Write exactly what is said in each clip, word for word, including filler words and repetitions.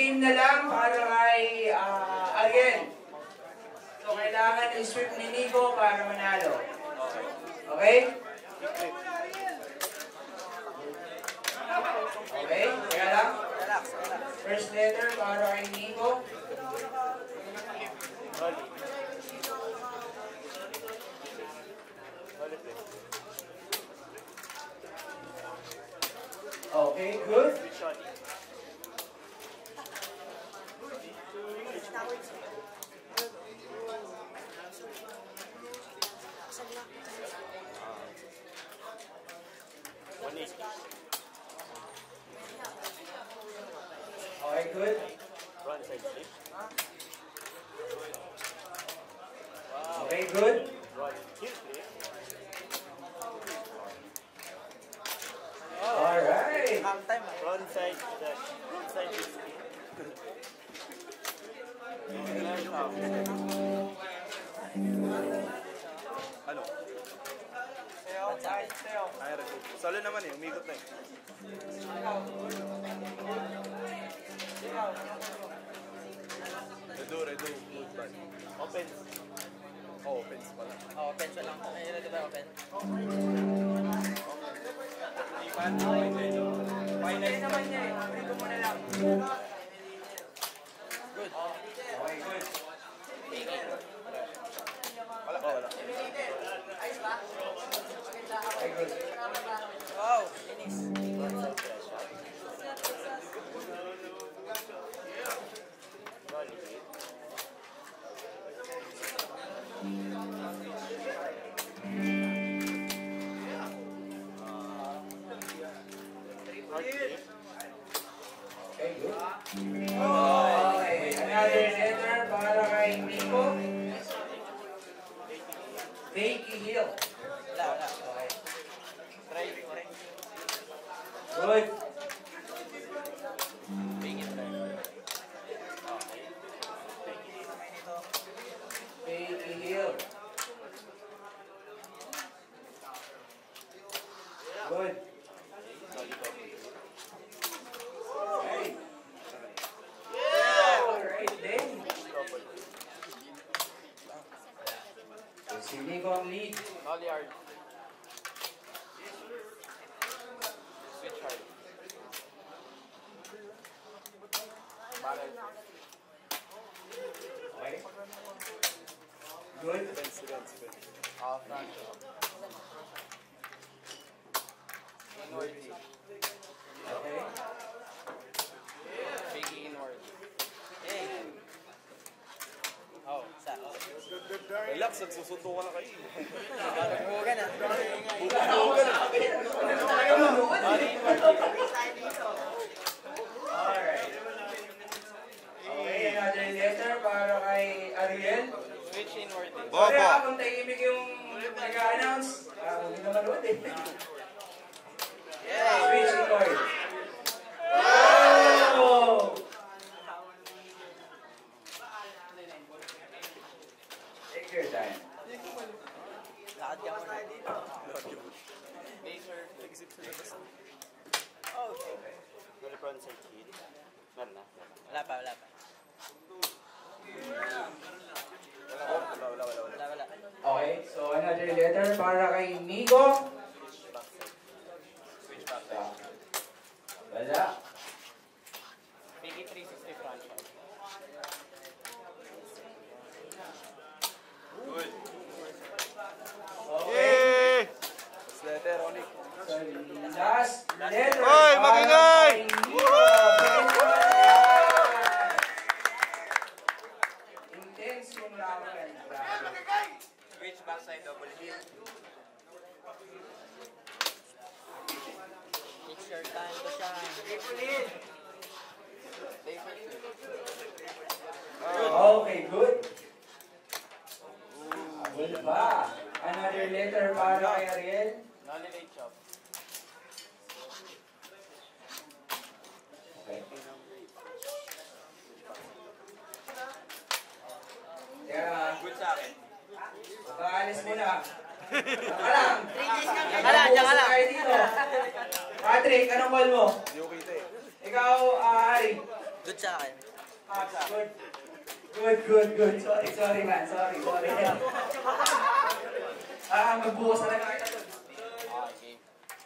game na lang para kay uh, Ariel. So, kailangan i-sweep ni Nico para manalo. Okay? Okay? Kaya lang? First letter para kay Nico. Okay, good. Okay, good. Okay, good. Alright. Front side dash. Front side is ano? Salo naman eh, umikot na eh. Redo, redo. Open. Oh, open pala. Oh, open pa lang. Ay, redo ba open? Final naman niya eh. Dito mo na lang. Good. Okay, good. Wala ka, wala. Okay, good. Wow, finish. Okay, good. Okay, another letter para kay Nico. Bakey Hill. Wala, wala. Okay. Try, try. Good. Bakey, try. Bakey Hill. Good. Okay. Yeah! Alright then. So, si Nico ang lead. Nolly hard. Switch hard. Barrel. Okay. Good. Off front. Inward. Okay. Bakey inward. Hey. Oh, sa. Relax, nagsusundo ka na kayo. Nagbugan ah. Alright. Okay, another letter para kay Ariel. Switch inward. Sorry ah, kung tahimik yung nag-a-announce. Ah, hindi naman ulit eh. Switch inward. Oh! Take your time. Lakad ka muna dito. Laser. Exit sa labas. Oh, okay. Wala front side hit. Meron na. Wala pa, wala pa. Wala, wala, wala, wala. Wala, wala. Okay, so another letter para kay Nico. Switch back. Wala. Bakey three sixty front shot. Good. Okay. Letter, Onic. So, last letter Hoy, para magingay! kay Nico. Intense yung laban. Switch backside double hit. It's your time to shine. Okay, good. Good pa. Another letter para kay Ariel. Nolly late chop. Okay. Yeah. Good sa akin. Pag-aalis muna. Saka lang. Saka lang, saka lang. Patrick, anong call mo? Hindi ko kita eh. Ikaw, uh, Ari. Good sa akin. Good. Good, good, good. Sorry, sorry man. Sorry, sorry. Ah, magbukas na lang kita doon. Okay.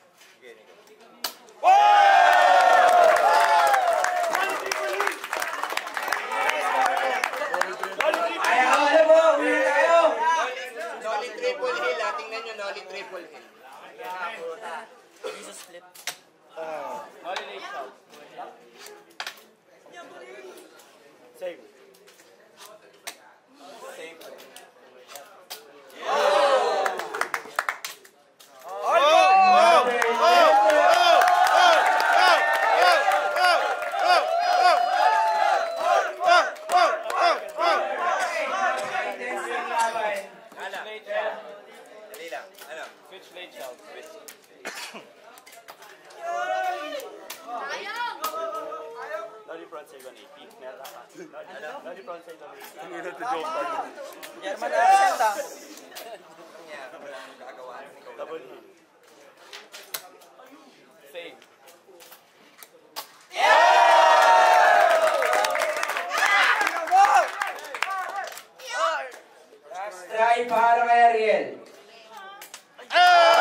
Ayaw, ano po? Uwi na tayo. Nolly triple hill, ah. Tingnan nyo, Nolly triple hill. Jesus flip. Nolly late shot. Save. Save. Switch late shot. Nolly front save on eighty. Nolly front save on eighty. Ang ina to joke pa rin. German accent ah. Double hill. Save. Try para kay Ariel.